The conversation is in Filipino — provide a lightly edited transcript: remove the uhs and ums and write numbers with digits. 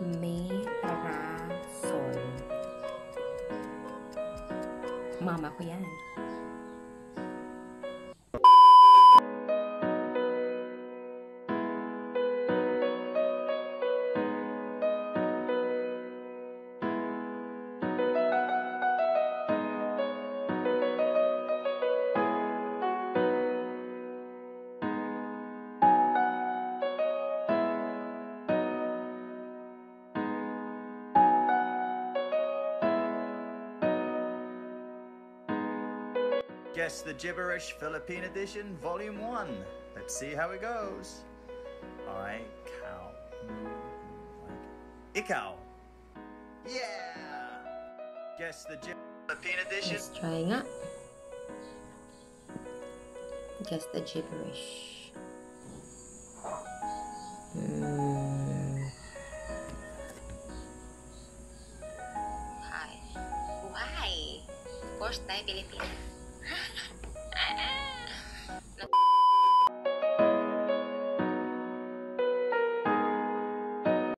May parasol. Mama ko yan. Guess the Gibberish Philippine Edition, Volume 1. Let's see how it goes. Ikaw. Yeah! Guess the Philippine Edition. Let's try nga. Guess the gibberish. Hi. Of course, tayo Pilipinas.